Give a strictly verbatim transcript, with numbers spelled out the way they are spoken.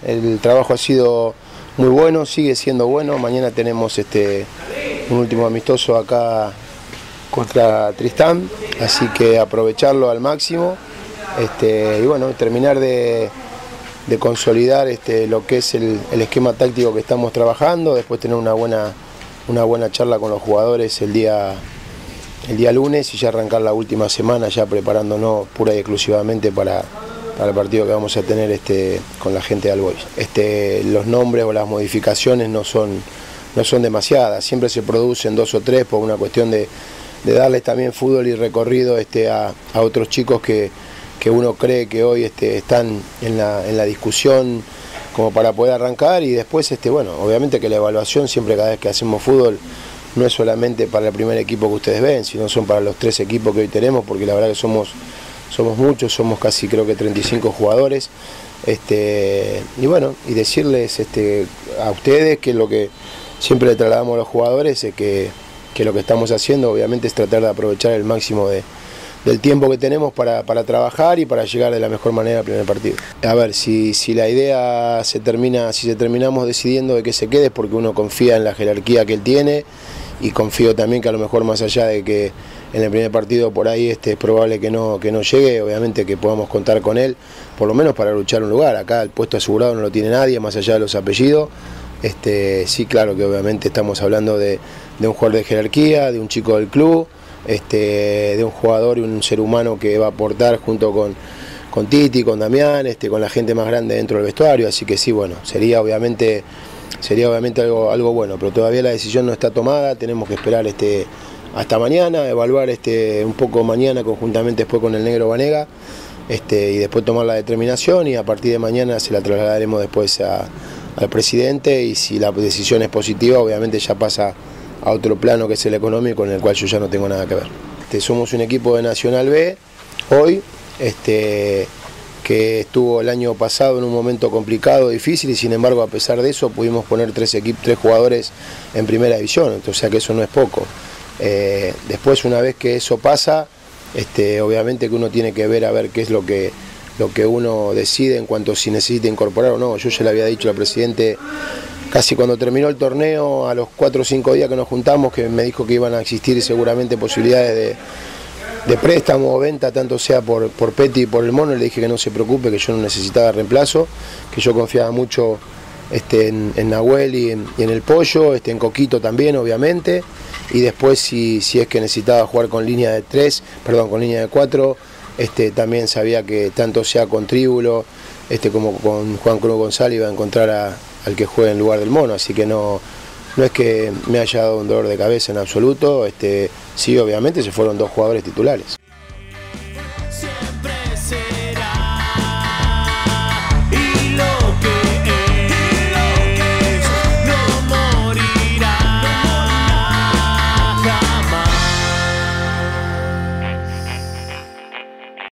el trabajo ha sido muy bueno, sigue siendo bueno. Mañana tenemos este, un último amistoso acá contra Tristán, así que aprovecharlo al máximo este, y bueno, terminar de, de consolidar este, lo que es el, el esquema táctico que estamos trabajando, después tener una buena, una buena charla con los jugadores el día, el día lunes y ya arrancar la última semana ya preparándonos pura y exclusivamente para, para el partido que vamos a tener este, con la gente de All Boys. Este, los nombres o las modificaciones no son, no son demasiadas, siempre se producen dos o tres por una cuestión de de darles también fútbol y recorrido este, a, a otros chicos que, que uno cree que hoy este, están en la, en la discusión como para poder arrancar y después, este, bueno, obviamente que la evaluación siempre cada vez que hacemos fútbol no es solamente para el primer equipo que ustedes ven, sino son para los tres equipos que hoy tenemos, porque la verdad que somos, somos muchos, somos casi creo que treinta y cinco jugadores, este, y bueno, y decirles este, a ustedes que lo que siempre le trasladamos a los jugadores es que que lo que estamos haciendo obviamente es tratar de aprovechar el máximo de, del tiempo que tenemos para, para trabajar y para llegar de la mejor manera al primer partido. A ver, si, si la idea se termina, si se terminamos decidiendo de que se quede es porque uno confía en la jerarquía que él tiene y confío también que a lo mejor más allá de que en el primer partido por ahí este, es probable que no, que no llegue, obviamente que podamos contar con él, por lo menos para luchar un lugar. Acá el puesto asegurado no lo tiene nadie, más allá de los apellidos. Este, sí, claro que obviamente estamos hablando de, de un jugador de jerarquía, de un chico del club, este, de un jugador y un ser humano que va a aportar junto con, con Titi, con Damián, este, con la gente más grande dentro del vestuario, así que sí, bueno, sería obviamente, sería obviamente algo, algo bueno, pero todavía la decisión no está tomada, tenemos que esperar este, hasta mañana, evaluar este, un poco mañana conjuntamente después con el negro Banega, este, y después tomar la determinación y a partir de mañana se la trasladaremos después a al presidente y si la decisión es positiva obviamente ya pasa a otro plano que es el económico en el cual yo ya no tengo nada que ver. Este, somos un equipo de Nacional B hoy este, que estuvo el año pasado en un momento complicado, difícil y sin embargo a pesar de eso pudimos poner tres, equipos, tres jugadores en primera división, o sea que eso no es poco. Eh, después una vez que eso pasa, este, obviamente que uno tiene que ver a ver qué es lo que lo que uno decide en cuanto si necesita incorporar o no. Yo ya le había dicho al presidente casi cuando terminó el torneo, a los cuatro o cinco días que nos juntamos, que me dijo que iban a existir seguramente posibilidades de, de préstamo o venta, tanto sea por, por Peti y por el Mono. Le dije que no se preocupe, que yo no necesitaba reemplazo, que yo confiaba mucho este, en, en Nahuel y en, y en el Pollo, este, en Coquito también obviamente, y después si, si es que necesitaba jugar con línea de tres, perdón, con línea de cuatro, Este, también sabía que tanto sea con Tríbulo este, como con Juan Cruz González iba a encontrar a, al que juegue en lugar del Mono, así que no, no es que me haya dado un dolor de cabeza en absoluto, este, sí obviamente se fueron dos jugadores titulares.